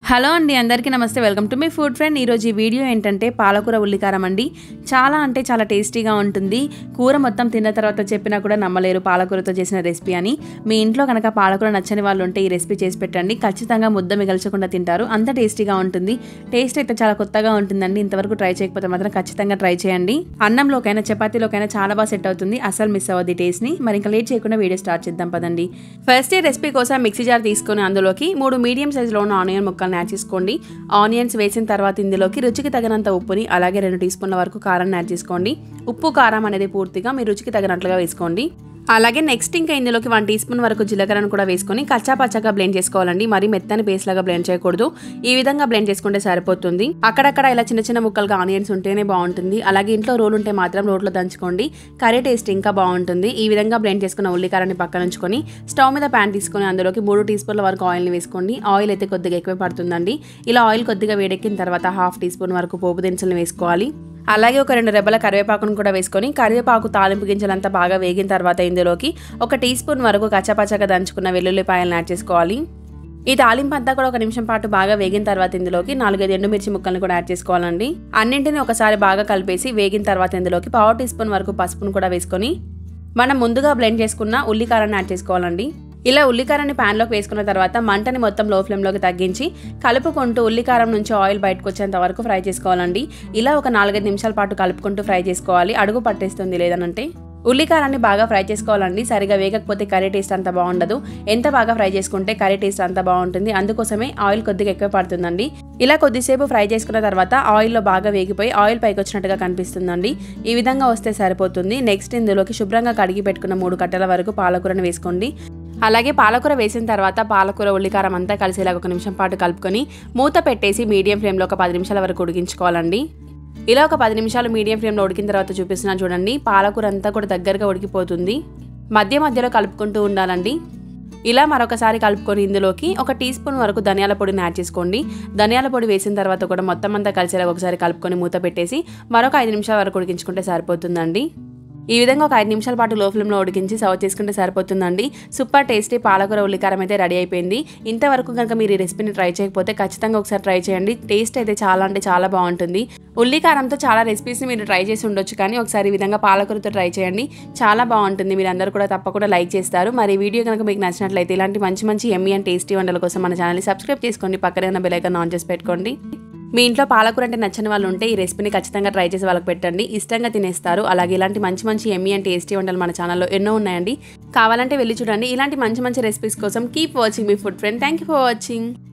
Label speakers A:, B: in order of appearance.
A: Hello అండి, అందరికీ నమస్తే. Welcome to my food friend. ఈరోజు ఈ వీడియో ఏంటంటే పాలకూర ఉల్లికారం అండి. చాలా అంటే చాలా టేస్టీగా ఉంటుంది. కూర మొత్తం తిన్న తర్వాత చెప్పినా కూడా నమ్మలేరు పాలకూరతో చేసిన రెసిపీ అని. మీ ఇంట్లో కనుక పాలకూర నచ్చని వాళ్ళు ఉంటే ఈ రెసిపీ చేసి పెట్టండి. ఖచ్చితంగా ముద్ద మిగల్చకుండా తింటారు. అంత టేస్టీగా ఉంటుంది. టేస్ట్ అయితే చాలా కొత్తగా ఉంటుందండి. ఇంతవరకు ట్రై చేయకపోతే మాత్రం ఖచ్చితంగా ట్రై చేయండి. అన్నంలోకైనా చపాతీలోకైనా చాలా బాగా సెట్ అవుతుంది. అసలు మిస్ అవ్వద్ది టేస్ట్ని. మరి ఇంకా లేట్ చేయకుండా వీడియో స్టార్ట్ చేద్దాం పదండి. ఫస్ట్ ఈ రెసిపీ కోసం మిక్సీ జార్ తీసుకొని అందులోకి 3 మీడియం సైజులో ఉన్న ఆనియన్ ముక్కలు యాడ్ చేసుకోండి. ఆనియన్స్ వేసిన తర్వాత ఇందులోకి రుచికి తగినంత ఉప్పుని అలాగే 2 టీ స్పూన్ల వరకు కారం యాడ్ చేసుకోండి. ఉప్పు కారం అనేది పూర్తిగా మీ రుచికి తగినట్లుగా వేసుకోండి. అలాగే నెక్స్ట్ ఇంకా ఇందులోకి 1 టీ స్పూన్ వరకు జీలకర్రను కూడా వేసుకొని కచ్చా పచ్చగా బ్లెండ్ చేసుకోవాలండి. మరి మెత్తని పేస్ట్ లాగా బ్లెండ్ చేయకూడదు. ఈ విధంగా బ్లెండ్ చేసుకుంటే సరిపోతుంది. అక్కడక్కడ ఇలా చిన్న చిన్న ముక్కలుగా ఆనియన్స్ ఉంటేనే బాగుంటుంది. అలాగే ఇంట్లో రోల్ ఉంటే మాత్రం రోట్లో దంచుకోండి. కర్రీ టేస్ట్ ఇంకా బాగుంటుంది. ఈ విధంగా బ్లెండ్ చేసుకున్న ఉల్లికారాన్ని పక్కన ఉంచుకొని స్టవ్ మీద ప్యాన్ తీసుకొని అందులోకి 3 టీ స్పూన్ల వరకు ఆయిల్ని వేసుకోండి. ఆయిల్ అయితే కొద్దిగా ఎక్కువ పడుతుందండి. ఇలా ఆయిల్ కొద్దిగా వేడెక్కిన తర్వాత 1/2 టీ స్పూన్ వరకు పోపు దినుసులను వేసుకోవాలి. అలాగే ఒక 2 రెబ్బల కరివేపాకును కూడా వేసుకొని కరివేపాకు తాలింపు గింజలంతా బాగా వేగిన తర్వాత ఇందులోకి 1 టీ స్పూన్ వరకు కచ్చపచ్చగా దంచుకున్న వెల్లుల్లిపాయలను యాడ్ చేసుకోవాలి. ఈ తాలింపు అంతా కూడా 1 నిమిషం పాటు బాగా వేగిన తర్వాత ఇందులోకి 4-5 ఎండుమిర్చి ముక్కలను కూడా యాడ్ చేసుకోవాలండి. అన్నింటినీ ఒకసారి బాగా కలిపేసి వేగిన తర్వాత ఇందులోకి 1/2 టీ స్పూన్ వరకు పసుపును కూడా వేసుకొని మనం ముందుగా బ్లెండ్ చేసుకున్న ఉల్లికారాన్ని యాడ్ చేసుకోవాలండి. ఇలా ఉల్లికారాన్ని ప్యాన్లోకి వేసుకున్న తర్వాత మంటని మొత్తం లో ఫ్లేమ్లోకి తగ్గించి కలుపుకుంటూ ఉల్లికారం నుంచి ఆయిల్ బయటకు వచ్చేంత వరకు ఫ్రై చేసుకోవాలండి. ఇలా ఒక 4-5 నిమిషాల పాటు కలుపుకుంటూ ఫ్రై చేసుకోవాలి. అడుగు పట్టేస్తుంది లేదనంటే. ఉల్లికారాన్ని బాగా ఫ్రై చేసుకోవాలండి. సరిగా వేగకపోతే కర్రీ టేస్ట్ అంత బాగుండదు. ఎంత బాగా ఫ్రై చేసుకుంటే కర్రీ టేస్ట్ అంత బాగుంటుంది. అందుకోసమే ఆయిల్ కొద్దిగా ఎక్కువ పడుతుందండి. ఇలా కొద్దిసేపు ఫ్రై చేసుకున్న తర్వాత ఆయిల్లో బాగా వేగిపోయి ఆయిల్ పైకి వచ్చినట్టుగా కనిపిస్తుందండి. ఈ విధంగా వస్తే సరిపోతుంది. నెక్స్ట్ ఇందులోకి శుభ్రంగా కడిగి పెట్టుకున్న 3 కట్టల వరకు పాలకూరను వేసుకోండి. అలాగే పాలకూర వేసిన తర్వాత పాలకూర ఉల్లికారం అంతా కలిసేలా 1 నిమిషం పాటు కలుపుకొని మూత పెట్టేసి మీడియం ఫ్లేమ్లో ఒక 10 నిమిషాల వరకు ఉడికించుకోవాలండి. ఇలా ఒక 10 నిమిషాలు మీడియం ఫ్లేమ్లో ఉడికిన తర్వాత చూపిస్తున్నాను చూడండి. పాలకూర అంతా కూడా దగ్గరగా ఉడికిపోతుంది. మధ్య మధ్యలో కలుపుకుంటూ ఉండాలండి. ఇలా మరొకసారి కలుపుకొని ఇందులోకి 1 టీ స్పూన్ వరకు ధనియాల పొడిని యాడ్ చేసుకోండి. ధనియాల పొడి వేసిన తర్వాత కూడా మొత్తం అంతా కలిసేలా ఒకసారి కలుపుకొని మూత పెట్టేసి మరొక 5 నిమిషాల వరకు ఉడికించుకుంటే సరిపోతుందండి. ఈ విధంగా ఒక 5 నిమిషాల పాటు లో ఫ్లేమ్లో ఉడికించి సర్వ్ చేసుకుంటే సరిపోతుందండి. సూపర్ టేస్టీ పాలకూర ఉల్లికారం అయితే రెడీ అయిపోయింది. ఇంతవరకు కనుక మీరు ఈ రెసిపీని ట్రై చేయకపోతే ఖచ్చితంగా ఒకసారి ట్రై చేయండి. టేస్ట్ అయితే చాలా అంటే చాలా బాగుంటుంది. ఉల్లికారంతో చాలా రెసిపీస్ని మీరు ట్రై చేసి ఉండొచ్చు, కానీ ఒకసారి ఈ విధంగా పాలకూరతో ట్రై చేయండి. చాలా బాగుంటుంది. మీరు అందరూ కూడా తప్పకుండా లైక్ చేస్తారు. మరి ఈ వీడియో కనుక మీకు నచ్చినట్లయితే ఇలాంటి మంచి మంచి యమ్మీ అండ్ టేస్టీ వంటల కోసం మన ఛానల్ని సబ్స్క్రైబ్ చేసుకోండి. పక్కనే ఉన్న బెల్ ఐకాన్ ఆన్ చేసి పెట్టుకోండి. మీ ఇంట్లో పాలకూర అంటే నచ్చని వాళ్ళు ఉంటే ఈ రెసిపీని ఖచ్చితంగా ట్రై చేసి వాళ్ళకి పెట్టండి. ఇష్టంగా తినేస్తారు. అలాగే ఇలాంటి మంచి మంచి యమ్మీ అండ్ టేస్టీ వంటలు మన ఛానల్లో ఎన్నో ఉన్నాయండి. కావాలంటే వెళ్ళి చూడండి. ఇలాంటి మంచి మంచి రెసిపీస్ కోసం కీప్ వాచింగ్ మీ food friend. Thank you for watching.